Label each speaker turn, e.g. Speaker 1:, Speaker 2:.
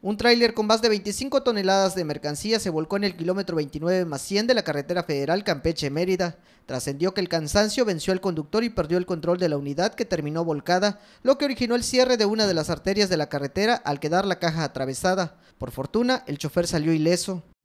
Speaker 1: Un tráiler con más de 25 toneladas de mercancía se volcó en el kilómetro 29+100 de la carretera federal Campeche-Mérida. Trascendió que el cansancio venció al conductor y perdió el control de la unidad, que terminó volcada, lo que originó el cierre de una de las arterias de la carretera al quedar la caja atravesada. Por fortuna, el chofer salió ileso.